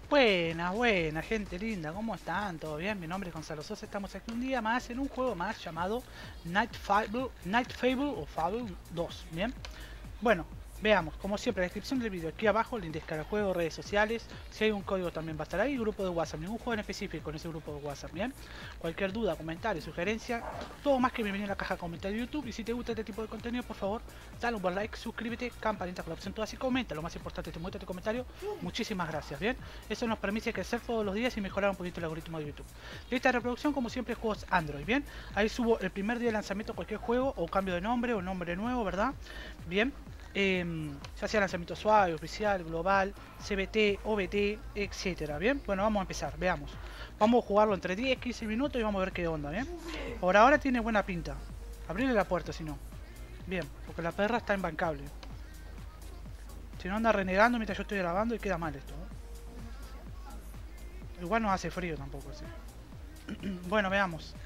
Buenas, buenas, gente linda, ¿cómo están? ¿Todo bien? Mi nombre es Gonzalo Sosa, estamos aquí un día más en un juego más llamado Night Fable o Fable 2, ¿bien? Bueno, veamos, como siempre, la descripción del vídeo aquí abajo, link descarga el juego, redes sociales, si hay un código también va a estar ahí, grupo de WhatsApp, ningún juego en específico en ese grupo de WhatsApp, ¿bien? Cualquier duda, comentario, sugerencia, todo más que bienvenido en la caja de comentarios de YouTube, y si te gusta este tipo de contenido, por favor, dale un buen like, suscríbete, campanita con la opción todas y comenta, lo más importante, te muestra tu comentario, muchísimas gracias, ¿bien? Eso nos permite crecer todos los días y mejorar un poquito el algoritmo de YouTube. Lista de reproducción, como siempre, juegos Android, ¿bien? Ahí subo el primer día de lanzamiento cualquier juego, o cambio de nombre, o nombre nuevo, ¿verdad? Bien, ya sea lanzamiento suave, oficial, global, CBT, OBT, etcétera. Bien, bueno, vamos a empezar, veamos. Vamos a jugarlo entre 10 y 15 minutos y vamos a ver qué onda, bien. Por ahora tiene buena pinta. Abrirle la puerta si no. Bien, porque la perra está imbancable. Si no anda renegando mientras yo estoy grabando y queda mal esto. Igual no hace frío tampoco, así. Bueno, veamos.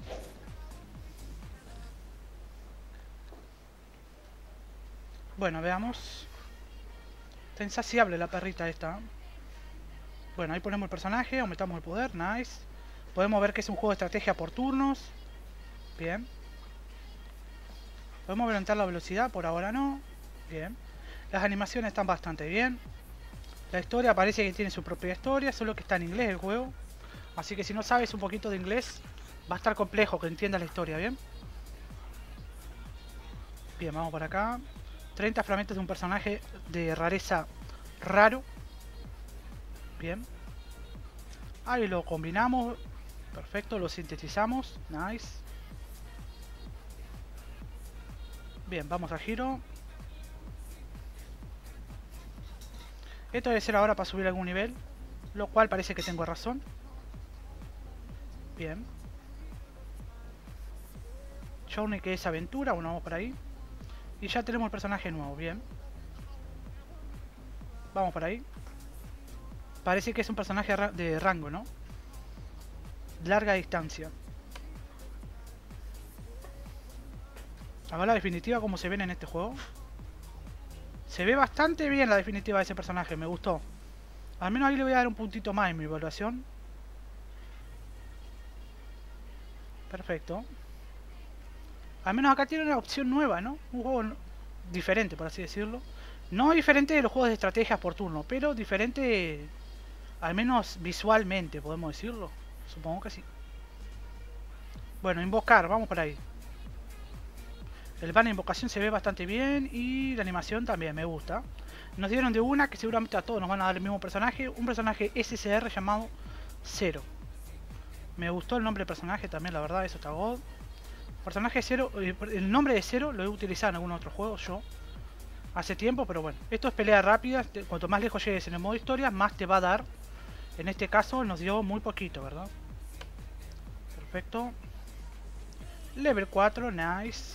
Bueno, veamos. Está insaciable la perrita esta. Bueno, ahí ponemos el personaje, aumentamos el poder, nice. Podemos ver que es un juego de estrategia por turnos. Bien. Podemos aumentar la velocidad, por ahora no. Bien. Las animaciones están bastante bien. La historia parece que tiene su propia historia, solo que está en inglés el juego. Así que si no sabes un poquito de inglés, va a estar complejo que entiendas la historia, ¿bien? Bien, vamos por acá. 30 fragmentos de un personaje de rareza raro. Bien. Ahí lo combinamos. Perfecto, lo sintetizamos. Nice. Bien, vamos a giro. Esto debe ser ahora para subir algún nivel, lo cual parece que tengo razón. Bien. Journey, que es aventura, bueno, vamos por ahí. Y ya tenemos el personaje nuevo, bien. Vamos por ahí. Parece que es un personaje de rango, ¿no? Larga distancia. A ver la definitiva como se ven en este juego. Se ve bastante bien la definitiva de ese personaje, me gustó. Al menos ahí le voy a dar un puntito más en mi evaluación. Perfecto. Al menos acá tiene una opción nueva, ¿no? Un juego diferente, por así decirlo. No diferente de los juegos de estrategias por turno, pero diferente, al menos visualmente, podemos decirlo. Supongo que sí. Bueno, invocar, vamos por ahí. El banner de invocación se ve bastante bien y la animación también me gusta. Nos dieron de una que seguramente a todos nos van a dar el mismo personaje. Un personaje SSR llamado Zero. Me gustó el nombre del personaje también, la verdad, eso está god. Personaje Zero, el nombre de Zero lo he utilizado en algún otro juego yo. Hace tiempo, pero bueno. Esto es pelea rápida. Cuanto más lejos llegues en el modo historia, más te va a dar. En este caso nos dio muy poquito, ¿verdad? Perfecto. Level 4, nice.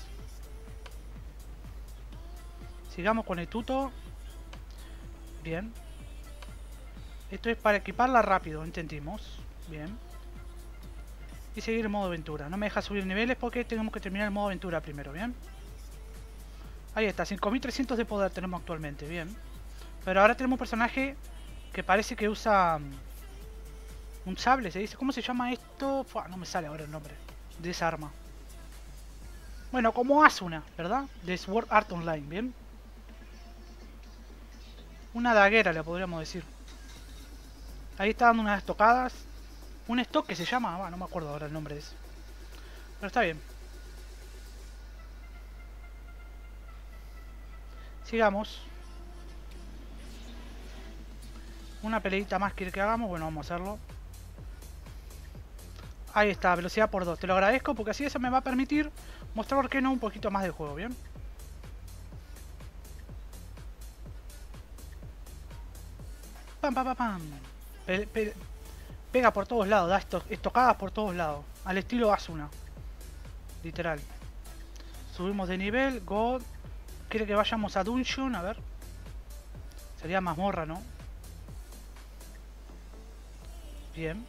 Sigamos con el tuto. Bien. Esto es para equiparla rápido, entendimos. Bien. Y seguir el modo aventura. No me deja subir niveles porque tenemos que terminar el modo aventura primero, ¿bien? Ahí está, 5300 de poder tenemos actualmente, bien. Pero ahora tenemos un personaje que parece que usa un sable, se dice. ¿Cómo se llama esto? Fua, no me sale ahora el nombre de esa arma. Bueno, como Asuna, ¿verdad? De Sword Art Online, ¿bien? Una daguera, le podríamos decir. Ahí está dando unas tocadas. Un stock que se llama... no me acuerdo ahora el nombre de eso. Pero está bien. Sigamos. Una peleita más que hagamos. Bueno, vamos a hacerlo. Ahí está, velocidad por 2. Te lo agradezco porque así eso me va a permitir mostrar por qué no un poquito más del juego, ¿bien? Pam, pam, pam, pam. Pega por todos lados, da estocadas por todos lados. Al estilo Asuna. Literal. Subimos de nivel, God. Quiere que vayamos a Dungeon, a ver. Sería mazmorra, ¿no? Bien.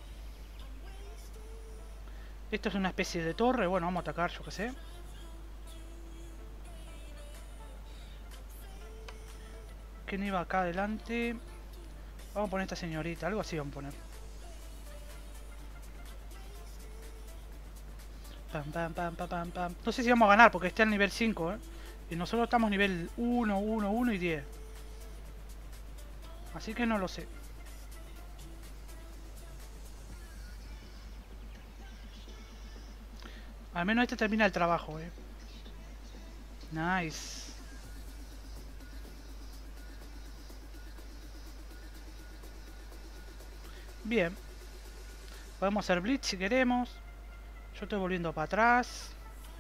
Esto es una especie de torre. Bueno, vamos a atacar, yo que sé. ¿Quién iba acá adelante? Vamos a poner esta señorita, algo así vamos a poner. Pam, pam, pam, pam, pam, pam. No sé si vamos a ganar porque está al nivel 5, ¿eh? Y nosotros estamos nivel 1, 1, 1 y 10. Así que no lo sé. Al menos este termina el trabajo, ¿eh? Nice. Bien. Podemos hacer blitz si queremos. Yo estoy volviendo para atrás.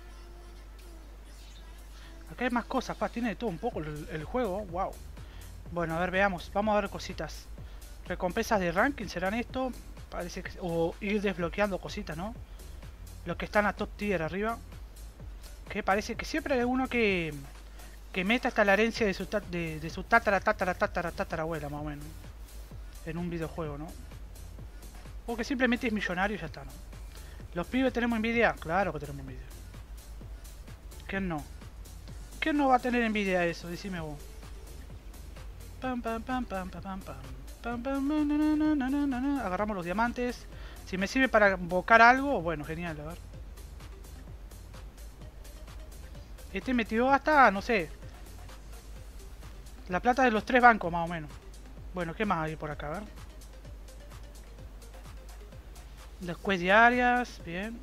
Acá hay más cosas, tiene de todo un poco el juego. Wow. Bueno, a ver, veamos. Vamos a ver cositas. Recompensas de ranking serán esto. Parece que... O ir desbloqueando cositas, ¿no? Los que están a top tier arriba. Que parece que siempre hay uno que meta hasta la herencia de su, de su tatarabuela, más o menos. En un videojuego, ¿no? O que simplemente es millonario y ya está, ¿no? ¿Los pibes tenemos envidia? Claro que tenemos envidia. ¿Quién no? ¿Quién no va a tener envidia de eso? Decime vos. Pam, pam, pam, pam, pam, pam, pam, pam, agarramos los diamantes. Si me sirve para invocar algo, bueno, genial, a ver. Este metió hasta, no sé, la plata de los 3 bancos, más o menos. Bueno, ¿qué más hay por acá? A ver. Las quests diarias, bien.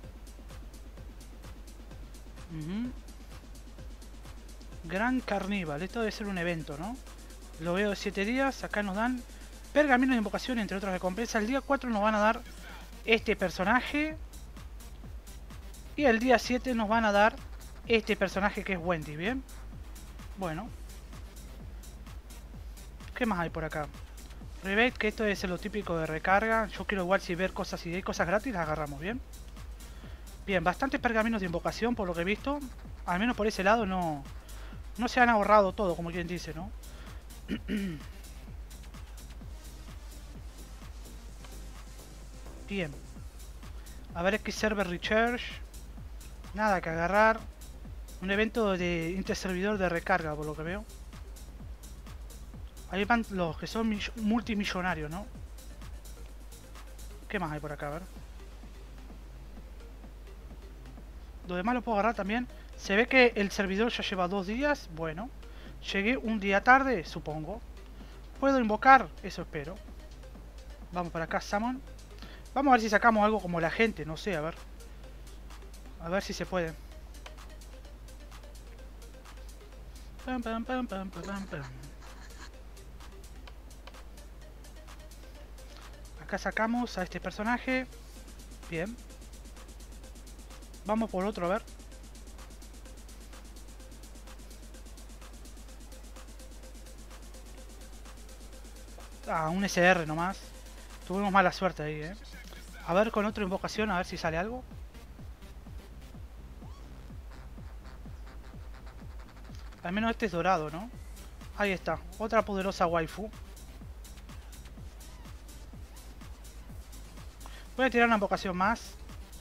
Gran Carnival, esto debe ser un evento, ¿no? Lo veo de 7 días, acá nos dan pergaminos de invocación, entre otras recompensas. El día 4 nos van a dar este personaje. Y el día 7 nos van a dar este personaje que es Wendy, ¿bien? Bueno. ¿Qué más hay por acá? Rebate, que esto es lo típico de recarga. Yo quiero igual si ver cosas, si hay cosas gratis, las agarramos, ¿bien? Bien, bastantes pergaminos de invocación por lo que he visto. Al menos por ese lado no se han ahorrado todo, como quien dice, ¿no? Bien. A ver, X Server Recharge. Nada que agarrar. Un evento de interservidor de recarga, por lo que veo. Ahí van los que son multimillonarios, ¿no? ¿Qué más hay por acá? A ver. Lo demás lo puedo agarrar también. Se ve que el servidor ya lleva 2 días. Bueno. Llegué un día tarde, supongo. ¿Puedo invocar? Eso espero. Vamos para acá, Summon. Vamos a ver si sacamos algo como la gente. No sé, a ver. A ver si se puede. Pam, pam, pam, pam, pam, pam. Acá sacamos a este personaje. Bien. Vamos por otro, a ver. Ah, un SR nomás. Tuvimos mala suerte ahí, eh. A ver con otra invocación, a ver si sale algo. Al menos este es dorado, ¿no? Ahí está, otra poderosa waifu. Voy a tirar una invocación más.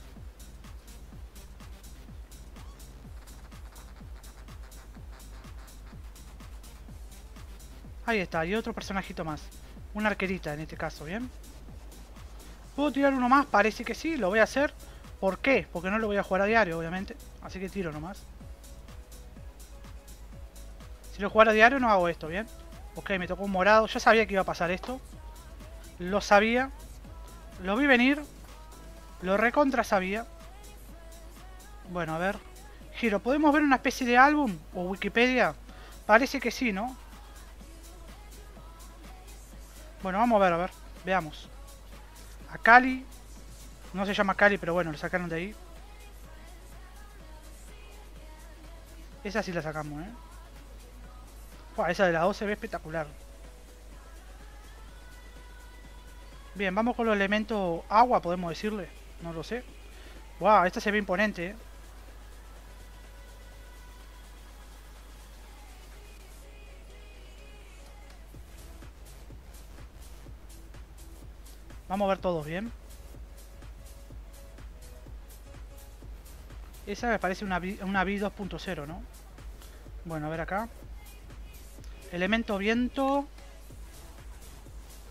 Ahí está, y otro personajito más. Una arquerita en este caso, ¿bien? ¿Puedo tirar uno más? Parece que sí, lo voy a hacer. ¿Por qué? Porque no lo voy a jugar a diario, obviamente. Así que tiro nomás. Si lo jugara a diario no hago esto, ¿bien? Ok, me tocó un morado. Ya sabía que iba a pasar esto. Lo sabía. Lo vi venir. Lo recontra sabía. Bueno, a ver. Giro, ¿podemos ver una especie de álbum o Wikipedia? Parece que sí, ¿no? Bueno, vamos a ver. Veamos. A Cali. No se llama Cali, pero bueno, lo sacaron de ahí. Esa sí la sacamos, ¿eh? Wow, esa de la 2 se ve espectacular. Bien, vamos con los elementos agua, podemos decirle. No lo sé. Wow, esta se ve imponente, ¿eh? Vamos a ver todos bien. Esa me parece una Vi 2.0, ¿no? Bueno, a ver acá. Elemento viento.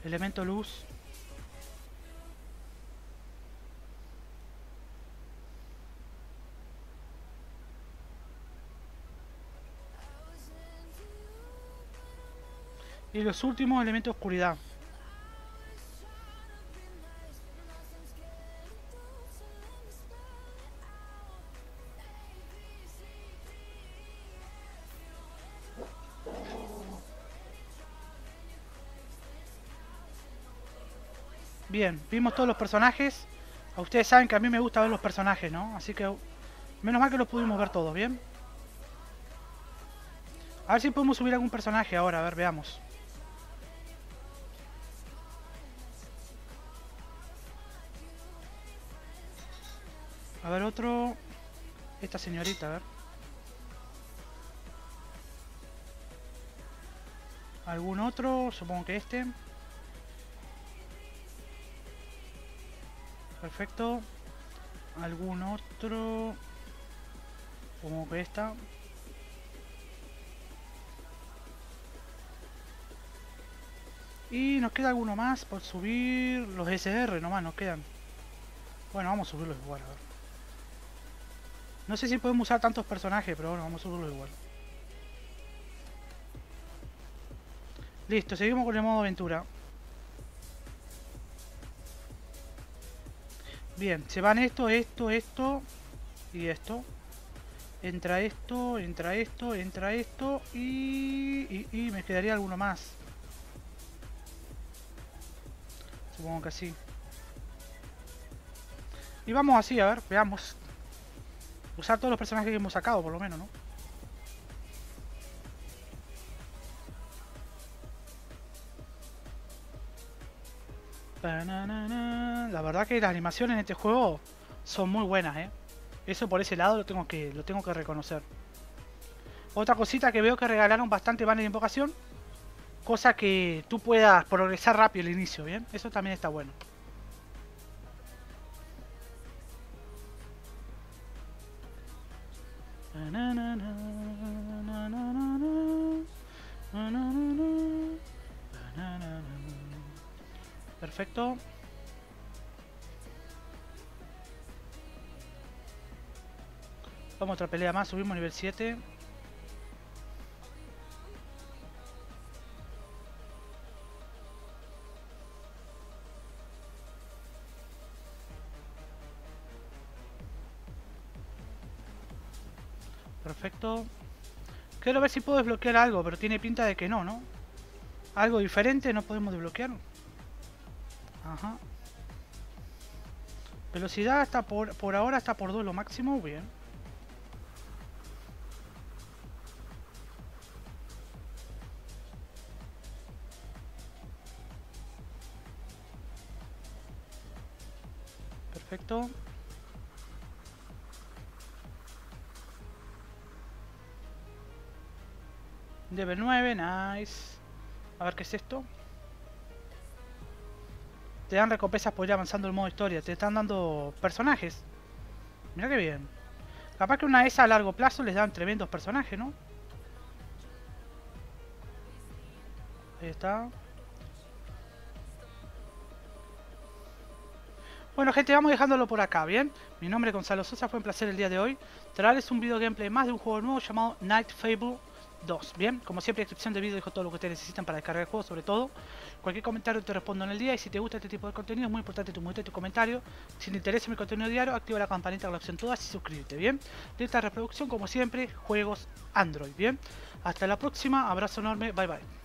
Elemento luz. Y los últimos, elemento oscuridad. Bien, vimos todos los personajes. A ustedes saben que a mí me gusta ver los personajes, ¿no? Así que menos mal que los pudimos ver todos, ¿bien? A ver si podemos subir algún personaje ahora, a ver, veamos. A ver, otro... Esta señorita, a ver. ¿Algún otro? Supongo que este. Perfecto. ¿Algún otro? Supongo que esta. Y nos queda alguno más por subir. Los SR nomás nos quedan. Bueno, vamos a subirlos igual, a ver. No sé si podemos usar tantos personajes, pero bueno, vamos a subirlos igual. Listo, seguimos con el modo aventura. Bien, se van esto y esto. Entra esto, entra esto, entra esto y me quedaría alguno más. Supongo que así. Y vamos así, a ver, veamos. Usar todos los personajes que hemos sacado, por lo menos, ¿no? La verdad que las animaciones en este juego son muy buenas, ¿eh? Eso por ese lado lo tengo que reconocer. Otra cosita que veo que regalaron bastante banner de invocación. Cosa que tú puedas progresar rápido el inicio, ¿bien? Eso también está bueno. Perfecto. Vamos a otra pelea más, subimos nivel 7. Perfecto. Quiero ver si puedo desbloquear algo, pero tiene pinta de que no, ¿no? Algo diferente no podemos desbloquear. Ajá. Velocidad está por ahora está por 2 lo máximo, bien. Perfecto. Level 9, nice. A ver qué es esto. Te dan recompensas por ir avanzando el modo historia. Te están dando personajes. Mira qué bien. Capaz que una de esas a largo plazo les dan tremendos personajes, ¿no? Ahí está. Bueno, gente, vamos dejándolo por acá, ¿bien? Mi nombre es Gonzalo Sosa, fue un placer el día de hoy traerles un video gameplay más de un juego nuevo llamado Night Fable 2, ¿bien? Como siempre, en la descripción del video dejo todo lo que ustedes necesitan para descargar el juego, sobre todo. Cualquier comentario te respondo en el día, y si te gusta este tipo de contenido, es muy importante tu comentario. Si te interesa mi contenido diario, activa la campanita con la opción todas y suscríbete, ¿bien? Lista de reproducción, como siempre, juegos Android, ¿bien? Hasta la próxima, abrazo enorme, bye bye.